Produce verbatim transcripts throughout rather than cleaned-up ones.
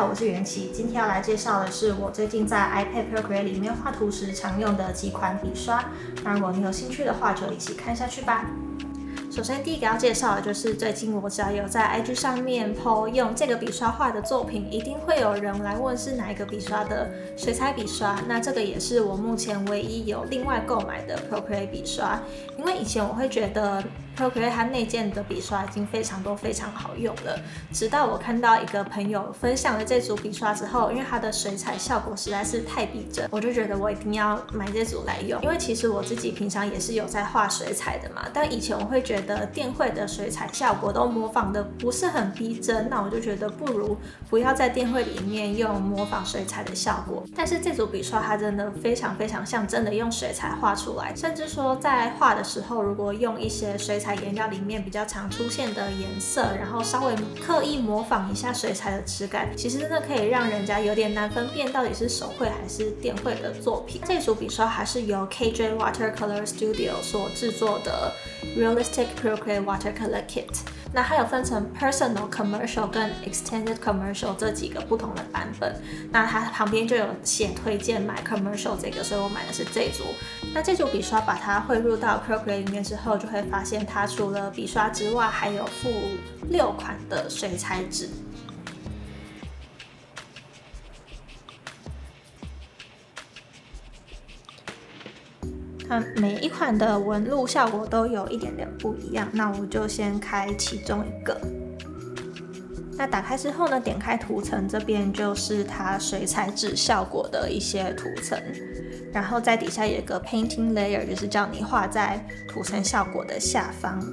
好，我是元琪，今天要来介绍的是我最近在 iPad Procreate 里面画图时常用的几款笔刷。那如果你有兴趣的话，就一起看下去吧。首先，第一个要介绍的就是最近我只要有在 I G 上面 po 用这个笔刷画的作品，一定会有人来问是哪一个笔刷的水彩笔刷。那这个也是我目前唯一有另外购买的 Procreate 笔刷，因为以前我会觉得 Procreate 它内建的笔刷已经非常多非常好用了，直到我看到一个朋友分享了这组笔刷之后，因为它的水彩效果实在是太逼真，我就觉得我一定要买这组来用。因为其实我自己平常也是有在画水彩的嘛，但以前我会觉得电绘的水彩效果都模仿的不是很逼真，那我就觉得不如不要在电绘里面用模仿水彩的效果。但是这组笔刷它真的非常非常像真的用水彩画出来，甚至说在画的时候，如果用一些水彩颜料里面比较常出现的颜色，然后稍微刻意模仿一下水彩的质感，其实真的可以让人家有点难分辨到底是手绘还是电绘的作品。这组笔刷还是由 K J Watercolor Studio 所制作的 Realistic Procreate Watercolor Kit。那它有分成 Personal、Commercial 跟 Extended Commercial 这几个不同的版本。那它旁边就有写推荐买 Commercial 这个，所以我买的是这组。那这组笔刷把它汇入到 Procreate 里面之后，就会发现它除了笔刷之外，还有附六款的水彩纸。它每一款的纹路效果都有一点点不一样，那我就先开其中一个。那打开之后呢，点开图层，这边就是它水彩纸效果的一些图层，然后在底下有一个 Painting Layer， 就是叫你画在图层效果的下方。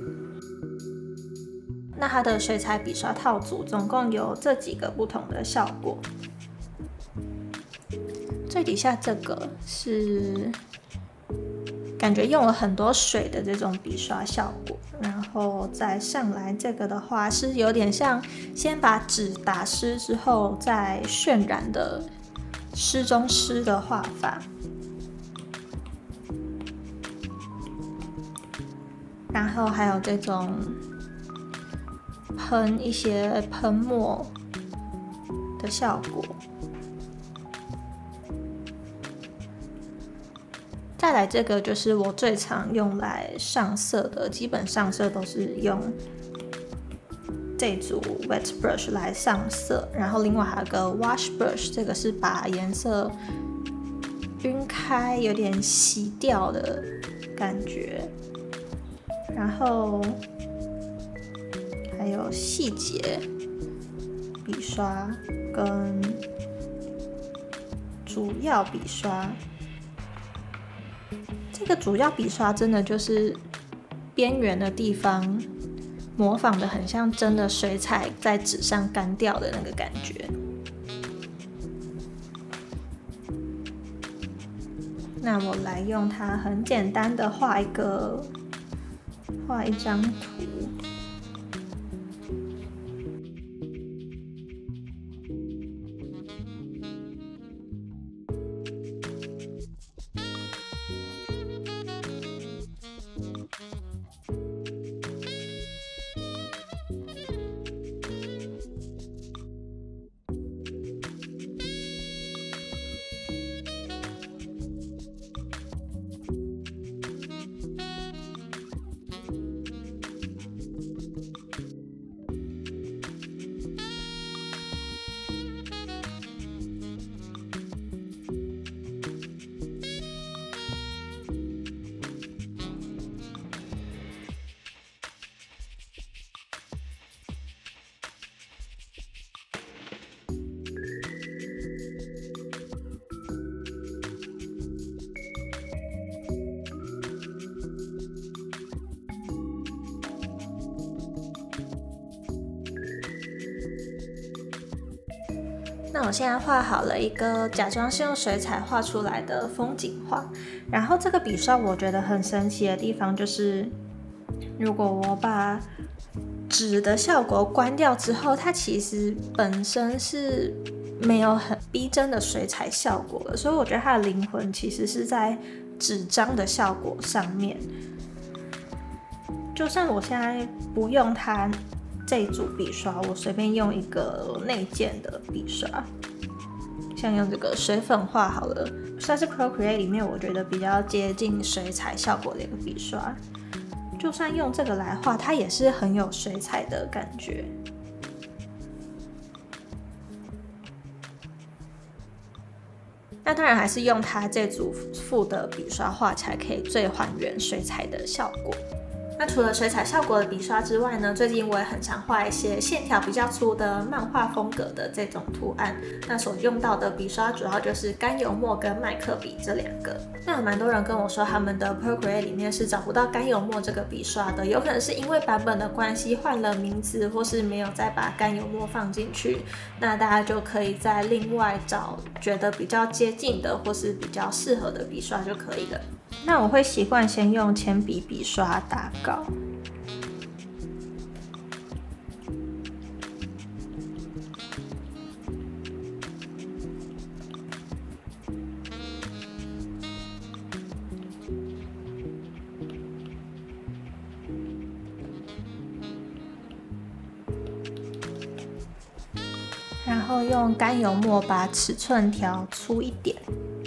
那它的水彩笔刷套组总共有这几个不同的效果。最底下这个是感觉用了很多水的这种笔刷效果，然后再上来这个的话是有点像先把纸打湿之后再渲染的湿中湿的画法。然后还有这种喷一些喷墨的效果。再来这个就是我最常用来上色的，基本上色都是用这组 wet brush 来上色，然后另外还有个 wash brush， 这个是把颜色晕开，有点洗掉的感觉。然后还有细节笔刷跟主要笔刷。这个主要笔刷真的就是边缘的地方模仿的很像真的水彩在纸上干掉的那个感觉。那我来用它很简单的画一个画一张图。那我现在画好了一个假装是用水彩画出来的风景画，然后这个笔刷我觉得很神奇的地方就是，如果我把纸的效果关掉之后，它其实本身是没有很逼真的水彩效果的，所以我觉得它的灵魂其实是在纸张的效果上面。就算我现在不用它这一组笔刷，我随便用一个内建的笔刷，像用这个水粉画好了，算是 Procreate 里面我觉得比较接近水彩效果的一个笔刷。就算用这个来画，它也是很有水彩的感觉。那当然还是用它这组副的笔刷画起来，可以最还原水彩的效果。那除了水彩效果的笔刷之外呢，最近我也很常画一些线条比较粗的漫画风格的这种图案。那所用到的笔刷主要就是甘油墨跟麦克笔这两个。那有蛮多人跟我说，他们的 Procreate 里面是找不到甘油墨这个笔刷的，有可能是因为版本的关系换了名字，或是没有再把甘油墨放进去。那大家就可以再另外找觉得比较接近的，或是比较适合的笔刷就可以了。那我会习惯先用铅笔笔刷打稿，然后用甘油墨把尺寸调粗一点。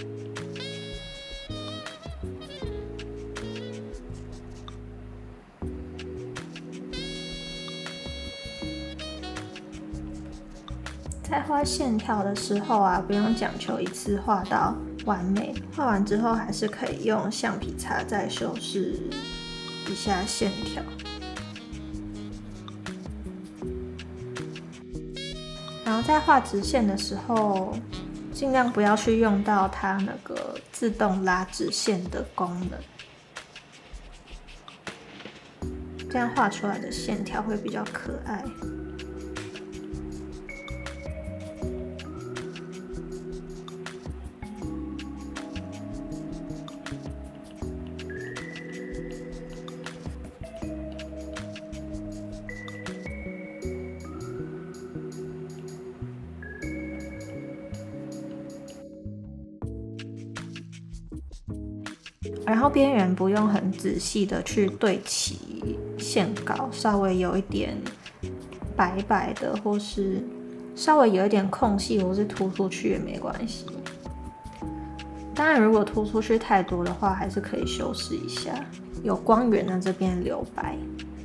在画线条的时候啊，不用讲求一次画到完美，画完之后还是可以用橡皮擦再修饰一下线条。然后在画直线的时候，尽量不要去用到它那个自动拉直线的功能，这样画出来的线条会比较可爱。然后边缘不用很仔细的去对齐线稿，稍微有一点白白的，或是稍微有一点空隙，或是凸出去也没关系。当然，如果凸出去太多的话，还是可以修饰一下，有光源的这边留白。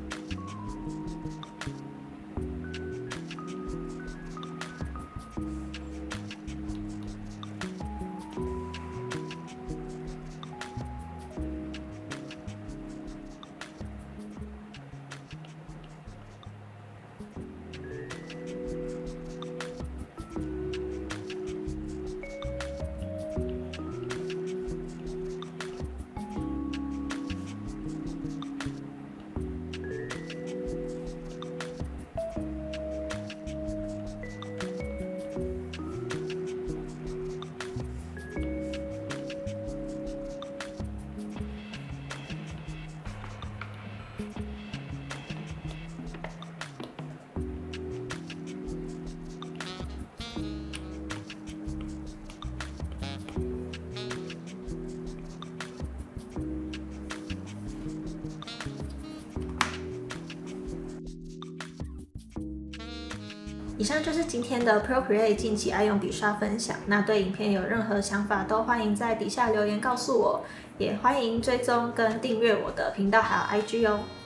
以上就是今天的 Procreate 近期爱用笔刷分享。那对影片有任何想法，都欢迎在底下留言告诉我，也欢迎追踪跟订阅我的频道还有 I G 哦。